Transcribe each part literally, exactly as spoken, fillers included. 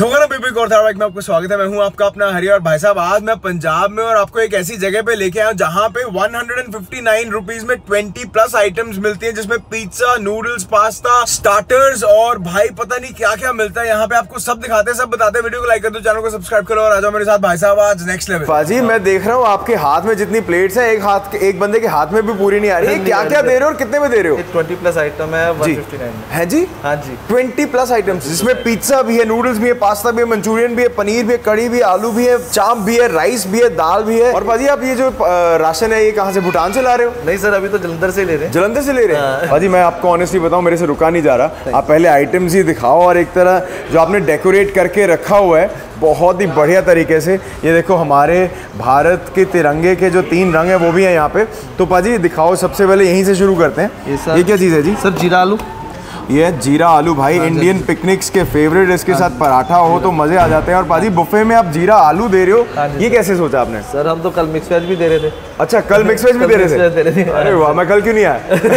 तो ना baby corner में आपको स्वागत है। मैं हूं आपका अपना हरी और भाई साहब आज मैं पंजाब में और आपको एक ऐसी जगह पे लेके आया हूं जहां पे one hundred fifty nine rupees में ट्वेंटी प्लस आइटम्स मिलती हैं, जिसमें पिज्जा, नूडल्स, पास्ता, स्टार्टर्स और भाई पता नहीं क्या क्या मिलता है। यहाँ पे आपको सब दिखाते हैं, सब बताते हैं। वीडियो को लाइक कर दो, चैनल को सब्सक्राइब करो और आ जाओ मेरे साथ भाई साहब आज नेक्स्ट लेवल। बाजी मैं देख रहा हूँ आपके हाथ में जितनी प्लेट्स है, एक हाथ एक बंदे के हाथ में भी पूरी नहीं आ रही है। क्या क्या दे रहे हो और कितने में दे रहे हो? ट्वेंटी प्लस आइटम है वन फिफ्टी नाइन है जी। हाँ जी, ट्वेंटी प्लस आइटम्स जिसमें पिज्जा भी है, नूडल्स भी है, पास्ता भी है, मंचूरियन भी है, पनीर भी है, कड़ी भी है, आलू भी है, चाप भी है, राइस भी है, दाल भी है। और भाजी आप ये जो राशन है ये कहाँ से, भूटान से ला रहे हो? नहीं सर, अभी तो जलंधर से ले रहे हैं। जलंधर से ले रहे हैं? भाजी मैं आपको ऑनेस्टली बताऊं, मेरे से रुका नहीं जा रहा। आप पहले आइटम्स ही दिखाओ और एक तरह जो आपने डेकोरेट करके रखा हुआ है बहुत ही बढ़िया तरीके से। ये देखो हमारे भारत के तिरंगे के जो तीन रंग है वो भी है यहाँ पे। तो पाजी दिखाओ, सबसे पहले यहीं से शुरू करते हैं। ये, ये क्या चीज़ है जी? सर जीरा आलू। ये जीरा आलू भाई, इंडियन पिकनिक्स के फेवरेट। इसके साथ पराठा हो तो मजे आ जाते हैं। और पाजी बुफे में आप जीरा आलू दे रहे हो, ये कैसे सोचा आपने? सर हम तो कल मिक्स वेज भी दे रहे थे। अच्छा, कल मिक्स वेज भी दे रहे थे? अरे वाह, मैं कल क्यों नहीं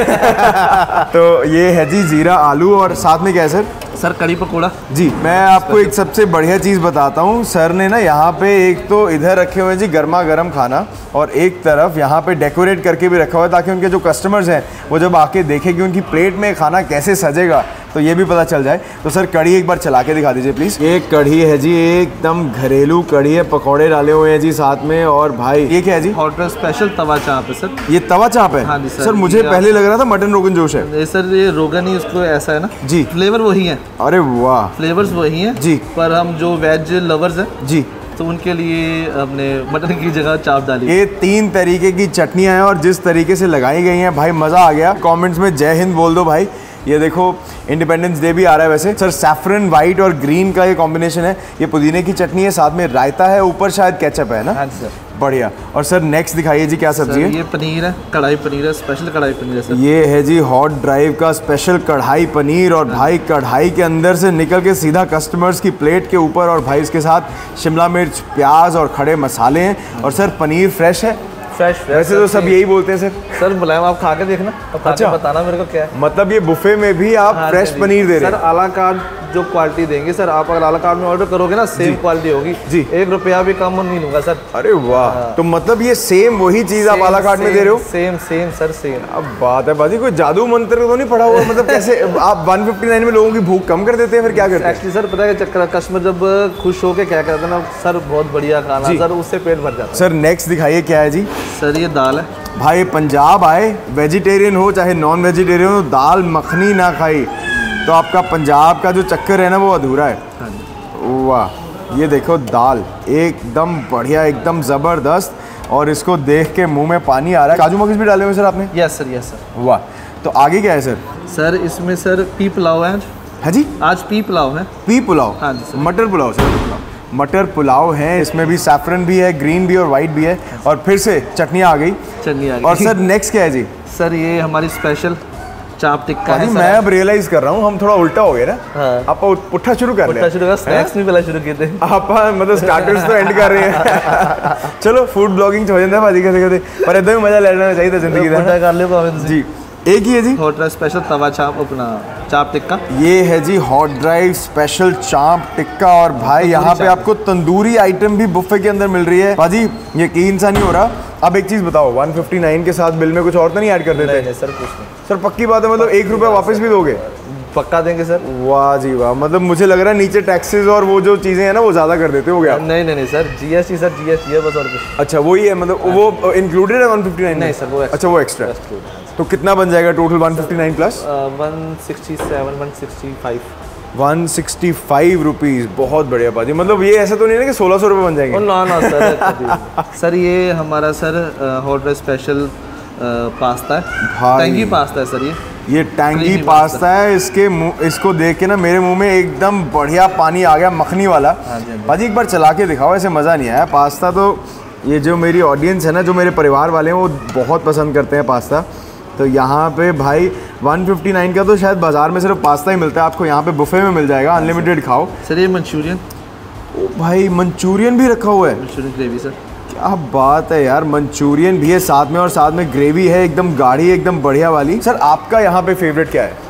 आया? तो ये है जी जीरा आलू और साथ में क्या है सर? सर कड़ी पकौड़ा जी। मैं आपको एक सबसे बढ़िया चीज़ बताता हूँ। सर ने ना यहाँ पे एक तो इधर रखे हुए हैं जी गर्मा गर्म खाना, और एक तरफ यहाँ पे डेकोरेट करके भी रखा हुआ है ताकि उनके जो कस्टमर्स हैं वो जब आके देखें कि उनकी प्लेट में खाना कैसे सजेगा तो ये भी पता चल जाए। तो सर कढ़ी एक बार चला के दिखा दीजिए प्लीज़। ये कढ़ी है जी, एकदम घरेलू कढ़ी है, पकौड़े डाले हुए हैं जी साथ में। और भाई ये क्या है जी? होटल स्पेशल तवा चाप है सर। ये तवा चाप है? हाँ जी सर। सर मुझे पहले लग रहा था मटन रोगन जोश है। सर ये रोगन ही उसको ऐसा है ना जी, फ्लेवर वही है। अरे वाह, फ्लेवर्स वही हैं जी। पर हम जो वेज लवर्स हैं जी तो उनके लिए हमने मटन की जगह चाप डाली। ये तीन तरीके की चटनियाँ हैं और जिस तरीके से लगाई गई हैं भाई मज़ा आ गया। कमेंट्स में जय हिंद बोल दो भाई। ये देखो इंडिपेंडेंस डे भी आ रहा है वैसे। सर सैफरन वाइट और ग्रीन का ये कॉम्बिनेशन है। ये पुदीने की चटनी है, साथ में रायता है, ऊपर शायद केचप है ना? हाँ सर, बढ़िया। और सर नेक्स्ट दिखाइए जी, क्या सब्जी है? ये पनीर है, कढ़ाई पनीर है, स्पेशल कढ़ाई पनीर है सर। ये है जी हॉट ड्राइव का स्पेशल कढ़ाई पनीर। और भाई कढ़ाई के अंदर से निकल के सीधा कस्टमर्स की प्लेट के ऊपर। और भाई इसके साथ शिमला मिर्च, प्याज और खड़े मसाले हैं। और सर पनीर फ्रेश है? फ्रेश फ्रेश वैसे तो सब यही बोलते हैं सर। सर बुलाएं, आप खा के देखना, खा अच्छा, के बताना मेरे को क्या है। मतलब ये बुफे में भी आप हाँ, फ्रेश पनीर दे रहे हैं? सर आला कार्ड जो क्वालिटी देंगे सर, आप अगर आला कार्ड में ऑर्डर करोगे ना सेम क्वालिटी होगी जी। एक रुपया भी कम नहीं लूंगा सर। अरे वाह, हाँ। तो मतलब ये सेम वही चीज आप आला कार्ड में दे रहे हो? Same same sir same. अब बात है बाजी, कोई जादू मंत्र तो नहीं पड़ा हुआ? मतलब कैसे आप वन फिफ्टी नाइन में लोगों की भूख कम कर देते हैं, फिर क्या करते हैं? एक्चुअली सर पता है चक्कर, कस्टमर जब खुश होकर क्या कहते हैं ना सर बहुत बढ़िया खाना सर, उससे पेट भर जाता है। सर नेक्स्ट दिखाइए क्या है जी? सर ये दाल है भाई, पंजाब आए, वेजिटेरियन हो चाहे नॉन वेजिटेरियन हो, दाल मखनी ना खाई तो आपका पंजाब का जो चक्कर है ना वो अधूरा है। वाह, ये देखो दाल एकदम बढ़िया, एकदम ज़बरदस्त। और इसको देख के मुंह में पानी आ रहा है। काजू मगज भी डाले हुए सर आपने? Yes sir, yes sir. वाह, तो आगे क्या है सर? सर इसमें सर पी पुलाव है। हाँ जी, आज पी पुलाव है। पी पुलाव? हाँ जी सर। मटर पुलाव सर? मटर पुलाव है, इसमें भी सैफरन भी है, ग्रीन भी और वाइट भी है। और फिर से चटनियाँ आ गई। चटनी आ गई। और सर नेक्स्ट क्या है जी? सर ये हमारी स्पेशल चाप टिक्का है। मैं अब रियलाइज कर रहा हूँ हम थोड़ा उल्टा हो गया ना। हाँ। आप पुट्ठा शुरू कर पुट्ठा शुरू कर, स्नैक्स भी पहले शुरू किए थे आप, मतलब स्टार्टर्स तो एंड कर रहे हैं। चलो फूड ब्लॉगिंग हो जाता है भाजी कभी कभी, पर एकदम मजा लेना चाहिए था जिंदगी का। कर ले जी। एक ही है जी होटल स्पेशल तवा चाप, अपना चाप टिक्का। ये है जी हॉट ड्राइव स्पेशल चाप टिक्का। और भाई यहाँ पे आपको तंदूरी आइटम भी बुफे के अंदर मिल रही है। भाजी यकीन सा नहीं हो रहा। अब एक चीज़ बताओ, वन फिफ्टी नाइन के साथ बिल में कुछ और तो नहीं ऐड कर देते? नहीं सर, कुछ नहीं सर। पक्की बात है, मतलब एक रुपया वापस भी दोगे? पक्का देंगे सर। वाह जी वाह, मतलब मुझे लग रहा है नीचे टैक्सेस और वो जो चीज़ें हैं ना वो ज़्यादा कर देते हो गया। नहीं नहीं नहीं सर, जीएसटी सर, जीएसटी है बस और कुछ। अच्छा वही है, मतलब वो इंक्लूडेड है वन फिफ्टी नाइन? नहीं सर, वो अच्छा वो एक्स्ट्रा। तो कितना बन जाएगा total one fifty nine plus? One sixty seven, one sixty five. One sixty five rupees, बहुत बढ़िया बाजी। मतलब ये ऐसा तो नहीं है कि सोलह सौ रुपये बन जाएंगे? ना ना सर। सर ये हमारा सर होटल स्पेशल पास्ता है, टैंगी पास्ता है सर। ये ये टैंगी पास्ता है। इसके मुंह, इसको देख के ना मेरे मुंह में एकदम बढ़िया पानी आ गया, मखनी वाला। भाजी एक बार चला के दिखाओ, ऐसे मज़ा नहीं आया। पास्ता तो ये जो मेरी ऑडियंस है ना, जो मेरे परिवार वाले हैं वो बहुत पसंद करते हैं पास्ता। तो यहाँ पे भाई वन फिफ्टी नाइन का तो शायद बाज़ार में सिर्फ पास्ता ही मिलता है, आपको यहाँ पे बुफे में मिल जाएगा, अनलिमिटेड खाओ। सर ये मंचूरियन। ओ भाई मंचूरियन भी रखा हुआ है? Manchurian gravy sir. क्या बात है यार, मंचूरियन भी है साथ में और साथ में ग्रेवी है एकदम गाढ़ी, एकदम बढ़िया वाली। सर आपका यहाँ पे फेवरेट क्या है?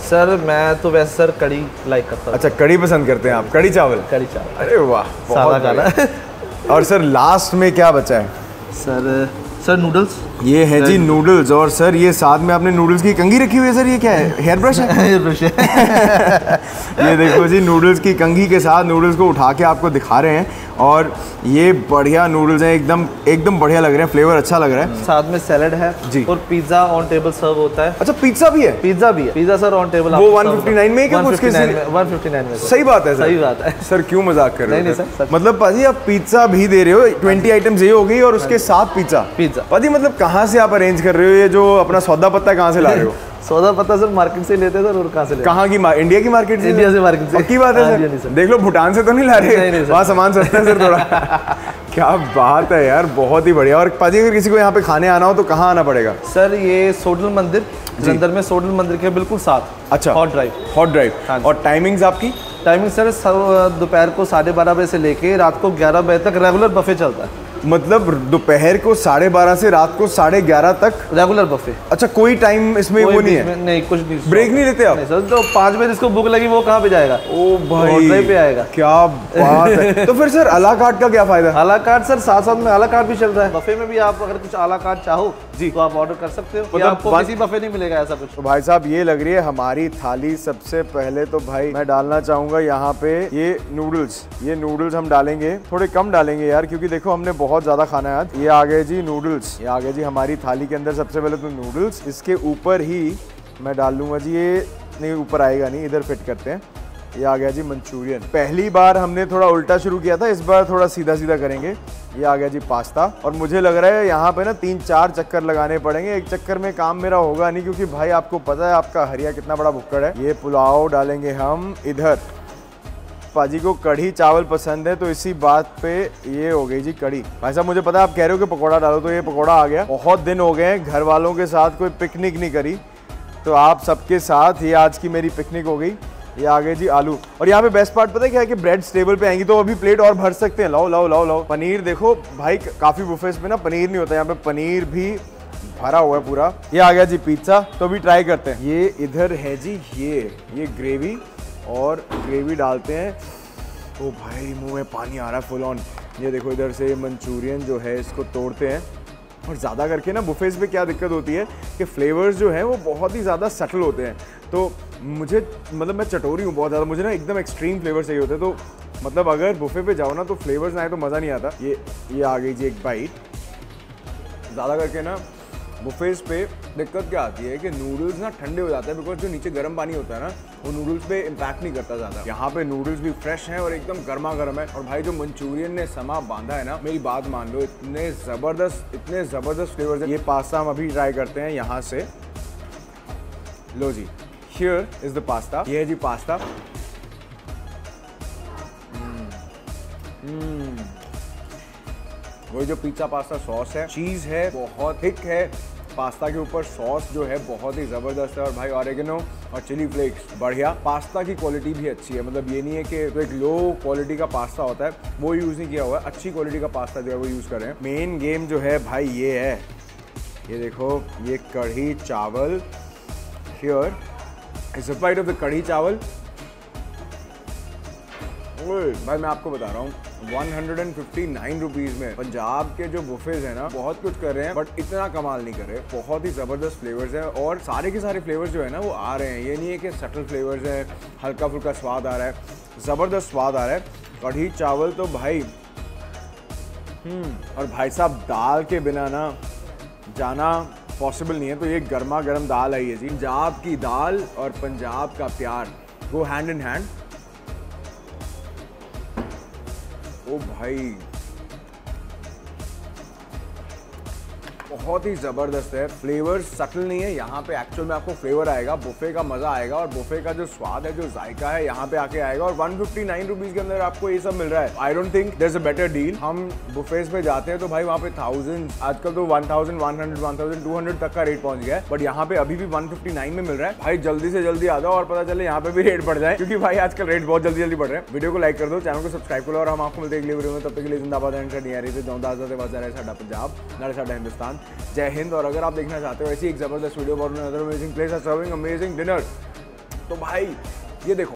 सर मैं तो वैसे सर कड़ी लाइक करता हूँ। अच्छा, कड़ी पसंद करते हैं आप? कड़ी चावल? कड़ी चावल। अरे वाह, सादा खाना। और सर लास्ट में क्या बचा है? Sir sir noodles. ये है जी नूडल्स। और सर ये साथ में आपने नूडल्स की कंघी रखी हुई है। सर ये क्या है? हेयर ब्रश है? हेयर ब्रश है। ये देखो जी, नूडल्स की कंघी के साथ नूडल्स को उठा के आपको दिखा रहे हैं। और ये बढ़िया नूडल्स हैं, एकदम एकदम बढ़िया लग रहे हैं, फ्लेवर अच्छा लग रहा है। साथ में सैलेड है जी, और पिज्जा ऑन टेबल सर्व होता है। अच्छा, पिज्जा भी है? पिज्जा भी है। पिज्जा सर ऑन टेबल वो वन फिफ्टी नाइन में क्या कुछ? वन फिफ्टी नाइन में। सही बात है सर। सही बात है सर, क्यों मजाक कर रहे हो? नहीं नहीं सर, मतलब पाजी आप पिज्जा भी दे रहे हो, ट्वेंटी आइटम्स ये हो गई और उसके साथ पिज्जा। पिज्जा पाजी मतलब कहाँ से आप अरेंज कर रहे हो? ये जो अपना सौदा पत्ता कहाँ से ला रहे हो? सौदा पत्ता सर मार्केट से लेते सर। और कहाँ से लेते? कहाँ की? इंडिया की मार्केट से? इंडिया से मार्केट से। पक्की बात है सर? सर देख लो, भूटान से तो नहीं ला रहे? वहाँ सामान सस्ता है सर थोड़ा। क्या बात है यार, बहुत ही बढ़िया। और पाजी अगर किसी को यहाँ पे खाने आना हो तो कहाँ आना पड़ेगा? सर ये सोडल मंदिर, जलंधर में सोडल मंदिर के बिल्कुल साथ। अच्छा, हॉट ड्राइव। Hot Drive. और टाइमिंग्स आपकी? टाइमिंग सर दोपहर को साढ़े बारह बजे से लेके रात को ग्यारह बजे तक रेगुलर बफे चलता है। मतलब दोपहर को साढ़े बारह से रात को साढ़े ग्यारह तक रेगुलर बफे। अच्छा, कोई टाइम इसमें वो नहीं है? नहीं, कुछ नहीं। ब्रेक नहीं लेते आप? नहीं सर, तो पाँच बजे जिसको भूख लगी वो कहाँ पे जाएगा? ओ भाई, पे आएगा। क्या बात है। तो फिर सर अला कार्ट का क्या फायदा? अला कार्ट सर साथ साथ में अला कार्ट भी चल रहा है। बफे में भी आप अगर कुछ अला कार्ट चाहो जी तो आप ऑर्डर कर सकते हो। मतलब आपको किसी बफे नहीं मिलेगा ऐसा कुछ। तो भाई साहब ये लग रही है हमारी थाली। सबसे पहले तो भाई मैं डालना चाहूंगा यहाँ पे ये नूडल्स। ये नूडल्स हम डालेंगे, थोड़े कम डालेंगे यार, क्योंकि देखो हमने बहुत ज्यादा खाना है आज। ये आ गए जी नूडल्स, ये आ गए जी हमारी थाली के अंदर। सबसे पहले तो नूडल्स, इसके ऊपर ही मैं डाल लूंगा जी, ये नहीं ऊपर आएगा नहीं, इधर फिट करते हैं। ये आ गया जी मंचूरियन। पहली बार हमने थोड़ा उल्टा शुरू किया था, इस बार थोड़ा सीधा सीधा करेंगे। ये आ गया जी पास्ता। और मुझे लग रहा है यहाँ पे ना तीन चार चक्कर लगाने पड़ेंगे, एक चक्कर में काम मेरा होगा नहीं, क्योंकि भाई आपको पता है आपका हरिया कितना बड़ा भुक्कड़ है। ये पुलाव डालेंगे हम इधर। पाजी को कढ़ी चावल पसंद है तो इसी बात पे ये हो गई जी कढ़ी। भाई साहब मुझे पता है आप कह रहे हो कि पकौड़ा डालो, तो ये पकौड़ा आ गया। बहुत दिन हो गए घर वालों के साथ कोई पिकनिक नहीं करी, तो आप सबके साथ ये आज की मेरी पिकनिक हो गई। ये आ गए जी आलू। और यहाँ पे बेस्ट पार्ट पता है क्या है कि ब्रेड टेबल पे आएंगी तो अभी प्लेट और भर सकते हैं। लाओ लाओ लाओ लाओ। पनीर देखो भाई, काफी बुफेस पे ना पनीर नहीं होता, यहाँ पे पनीर भी भरा हुआ है पूरा। ये आ गया जी पिज्जा, तो अभी ट्राई करते हैं। ये इधर है जी ये ये ग्रेवी, और ग्रेवी डालते हैं। ओ भाई मुंह में पानी आ रहा है फुल ऑन। ये देखो इधर से मंचूरियन जो है इसको तोड़ते हैं। और ज़्यादा करके ना बुफेस पे क्या दिक्कत होती है कि फ्लेवर्स जो हैं वो बहुत ही ज़्यादा सटल होते हैं। तो मुझे मतलब मैं चटोरी हूँ बहुत ज़्यादा, मुझे ना एकदम एक्सट्रीम फ्लेवर चाहिए होते हैं। तो मतलब अगर बुफे पे जाओ ना तो फ्लेवर्स ना आए तो मज़ा नहीं आता। ये ये आ गई जी एक बाइट। ज़्यादा करके ना बुफेस पे दिक्कत क्या आती है कि नूडल्स ना ठंडे हो जाते हैं, बिकॉज जो नीचे गर्म पानी होता है ना वो नूडल्स पे इम्पैक्ट नहीं करता ज़्यादा। यहाँ पे नूडल्स भी फ्रेश हैं और एकदम गर्मा गर्म है। और भाई जो मंचूरियन ने समा बांधा है ना, मेरी बात मान लो, इतने ज़बरदस्त इतने ज़बरदस्त फ्लेवर्स हैं। ये पास्ता हम अभी ट्राई करते हैं यहाँ से। लो जी, हियर इज द पास्ता। ये है जी पास्ता। वही जो पिज्जा पास्ता सॉस है, चीज है बहुत थिक है, पास्ता के ऊपर सॉस जो है बहुत ही जबरदस्त है। और भाई ऑरिगेनो और चिली फ्लेक्स बढ़िया। पास्ता की क्वालिटी भी अच्छी है, मतलब ये नहीं है कि तो एक लो क्वालिटी का पास्ता होता है वो यूज नहीं किया हुआ है, अच्छी क्वालिटी का पास्ता जो है वो यूज कर रहे हैं। मेन गेम जो है भाई ये है, ये देखो ये कढ़ी चावल। Here it's a bite of the kadhi chawal. भाई मैं आपको बता रहा हूँ one hundred fifty nine rupees में पंजाब के जो बुफेज हैं ना बहुत कुछ कर रहे हैं, बट इतना कमाल नहीं कर रहे। बहुत ही ज़बरदस्त फ्लेवर्स हैं और सारे के सारे फ्लेवर्स जो है ना वो आ रहे हैं। ये नहीं है कि सटल फ्लेवर्स हैं, हल्का फुल्का स्वाद आ रहा है, ज़बरदस्त स्वाद आ रहा है। कढ़ी चावल तो भाई हम्म और भाई साहब दाल के बिना ना जाना पॉसिबल नहीं है। तो ये गर्मा गर्म दाल आई है जी। पंजाब की दाल और पंजाब का प्यार वो हैंड इन हैंड। ओ भाई बहुत ही ज़बरदस्त है। फ्लेवर सटल नहीं है, यहाँ पे एक्चुअल में आपको फ्लेवर आएगा, बुफे का मज़ा आएगा और बुफे का जो स्वाद है, जो जायका है यहाँ पे आके आएगा। और वन फिफ्टी नाइन रुपीज़ के अंदर आपको ये सब मिल रहा है। I don't think there is a better deal. हम बुफेज पे जाते हैं तो भाई वहाँ पे थाउजेंड, आजकल तो one thousand one hundred one thousand two hundred तक का रेट पहुंच गया है, बट यहाँ पे अभी भी वन फिफ्टी नाइन में मिल रहा है। भाई जल्दी से जल्दी आ जाओ और पता चले यहाँ पे भी रेट बढ़ जाए, क्योंकि भाई आजकल रेट बहुत जल्दी जल्दी बढ़ रहे हैं। वीडियो को लाइक कर दो, चैनल को सब्सक्राइब कर लो और हम आपको मिलते हैं अगली वीडियो में। तब तक के लिए जिंदाबाद पंजाब नाले साडा हिंदुस्तान। जय हिंद। और अगर आप देखना चाहते हो ऐसी एक जबरदस्त video amazing place serving amazing dinner, तो भाई ये देखो